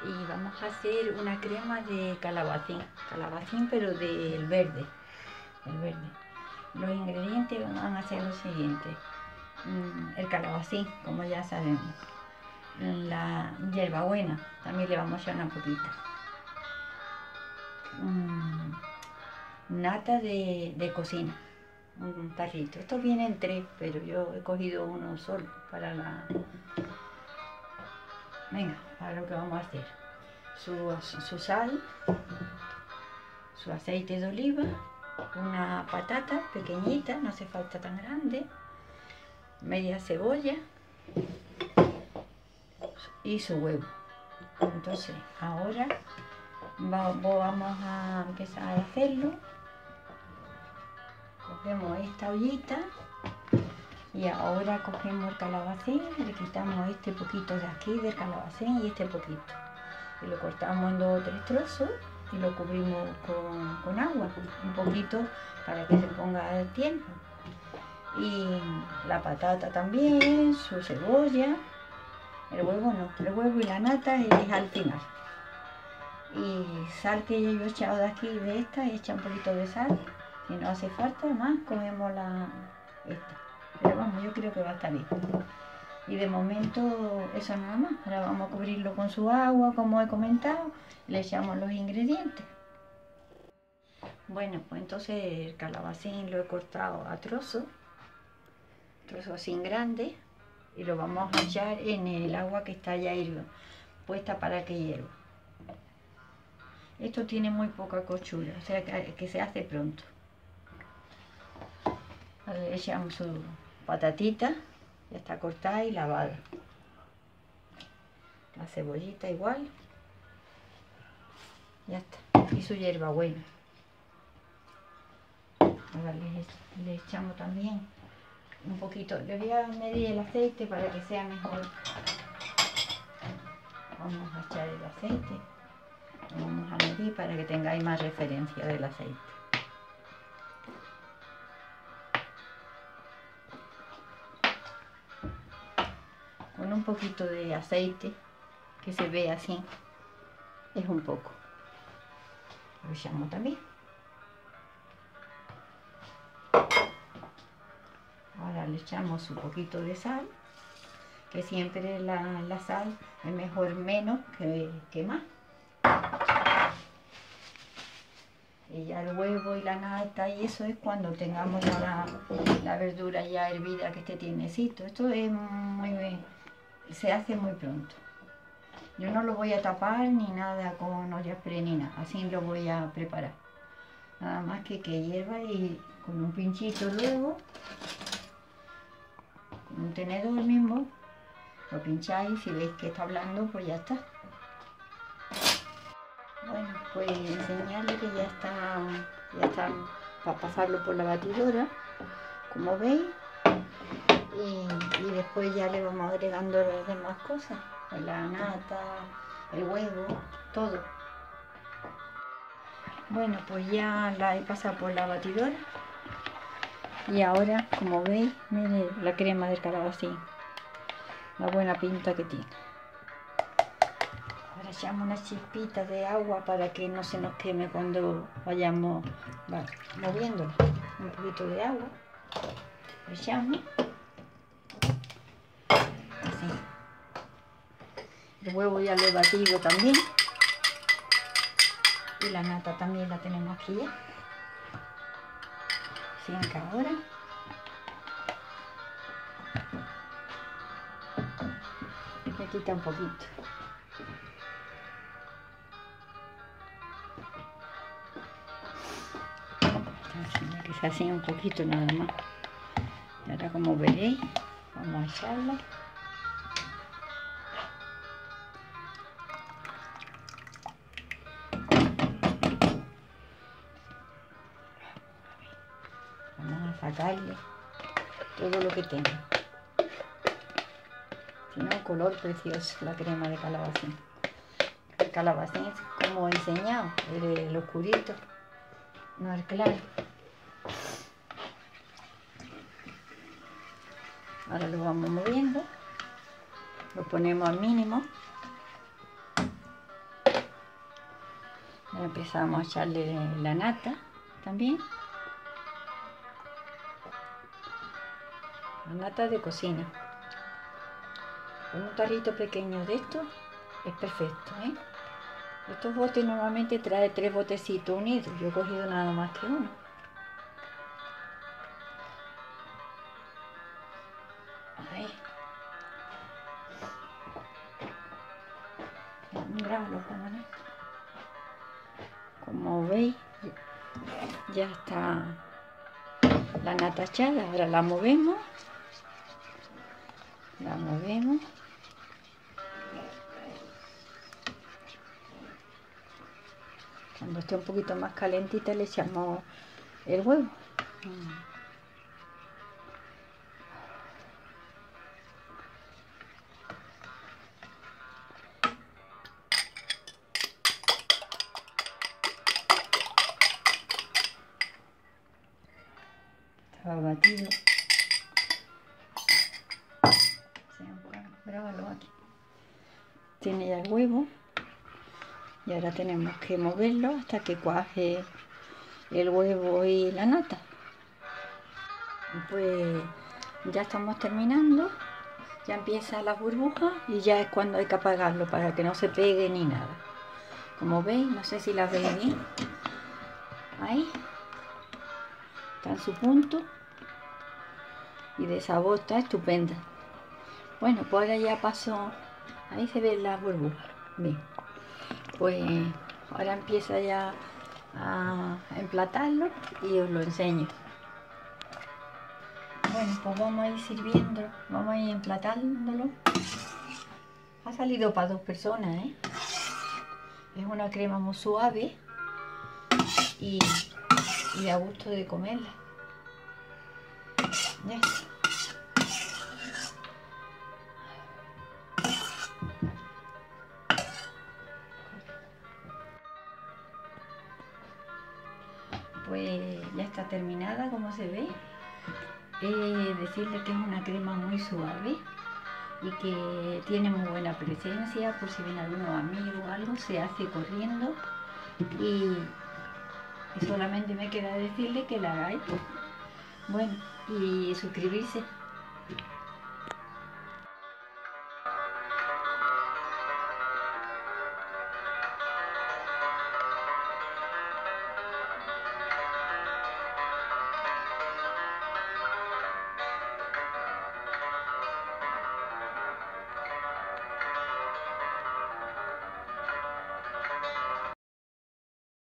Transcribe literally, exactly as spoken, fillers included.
y vamos a hacer una crema de calabacín, calabacín pero del verde, el verde. Los ingredientes van a ser los siguientes: el calabacín, como ya sabemos, la hierbabuena, también le vamos a echar una poquita, nata de, de cocina, un tarrito. Estos vienen tres, pero yo he cogido uno solo para la... Venga, para lo que vamos a hacer. Su, su sal, su aceite de oliva, una patata pequeñita, no hace falta tan grande, media cebolla y su huevo. Entonces, ahora vamos a empezar a hacerlo. Cogemos esta ollita y ahora cogemos el calabacín, le quitamos este poquito de aquí del calabacín y este poquito, y lo cortamos en dos o tres trozos y lo cubrimos con, con agua, un poquito para que se ponga el tiempo. Y la patata también, su cebolla, el huevo no, el huevo y la nata es al final. Y sal que yo he echado de aquí, de esta, he echado un poquito de sal. Si no hace falta más, cogemos la esta. Pero vamos, yo creo que va a estar bien. Y de momento eso nada más. Ahora vamos a cubrirlo con su agua, como he comentado. Le echamos los ingredientes. Bueno, pues entonces el calabacín lo he cortado a trozos, trozos así grandes, y lo vamos a echar en el agua que está ya hirviendo, puesta para que hierva. Esto tiene muy poca cochura, o sea que, que se hace pronto. Ahora le echamos su patatita, ya está cortada y lavada. La cebollita igual. Ya está. Y su hierbabuena. Ahora le, le echamos también un poquito. Le voy a medir el aceite para que sea mejor. Vamos a echar el aceite. Lo vamos a medir para que tengáis más referencia del aceite. Con un poquito de aceite, que se ve así, es un poco. Lo echamos también. Ahora le echamos un poquito de sal, que siempre la, la sal es mejor menos que, que más. Y ya el huevo y la nata y eso es cuando tengamos ya la, la verdura ya hervida, que esté tiernecito. Esto es muy bien, se hace muy pronto. Yo no lo voy a tapar ni nada con olla express ni nada, así lo voy a preparar. Nada más que que hierva y con un pinchito luego, con un tenedor mismo, lo pincháis, si veis que está blando, pues ya está. Bueno, pues enseñarle que ya está, ya está para pasarlo por la batidora, como veis, y, y después ya le vamos agregando las demás cosas, la nata, el huevo, todo. Bueno, pues ya la he pasado por la batidora y ahora, como veis, miren la crema del calabacín, la buena pinta que tiene. Ahora echamos unas chispitas de agua para que no se nos queme cuando vayamos vale, moviéndolo. Un poquito de agua, lo echamos, así. El huevo ya lo he batido también. Y la nata también la tenemos aquí ya. Así que ahora le quita un poquito. Que se hace un poquito nada más. Y ahora, como veréis, vamos a echarla. Vamos a sacarle todo lo que tenga. Tiene un color precioso la crema de calabacín. El calabacín es como he enseñado, el oscurito, no el claro. Ahora lo vamos moviendo, lo ponemos al mínimo Ya empezamos a echarle la nata también. La nata de cocina. Con un tarrito pequeño de esto es perfecto, ¿eh? Estos botes normalmente trae tres botecitos unidos. Yo he cogido nada más que uno. Ahí. Grábalo, cámara. Como veis, ya está la nata echada. Ahora la movemos. La movemos. Cuando esté un poquito más calentita le echamos el huevo. Estaba batido. Grábalo aquí. Tiene ya el huevo. Y ahora tenemos que moverlo hasta que cuaje el huevo y la nata. Pues ya estamos terminando. Ya empiezan las burbujas y ya es cuando hay que apagarlo para que no se pegue ni nada. Como veis, no sé si las veis bien. Ahí. Está en su punto. Y de sabor está estupenda. Bueno, pues ahora ya pasó. Ahí se ven las burbujas. Bien. Pues ahora empieza ya a emplatarlo y os lo enseño. Bueno, pues vamos a ir sirviendo, vamos a ir emplatándolo. Ha salido para dos personas, ¿eh? Es una crema muy suave y, y a gusto de comerla. Ya está. Pues ya está terminada, como se ve. Eh, decirle que es una crema muy suave y que tiene muy buena presencia, por si viene algunos amigos o algo, se hace corriendo y, y solamente me queda decirle que la hagáis. Bueno, y suscribirse.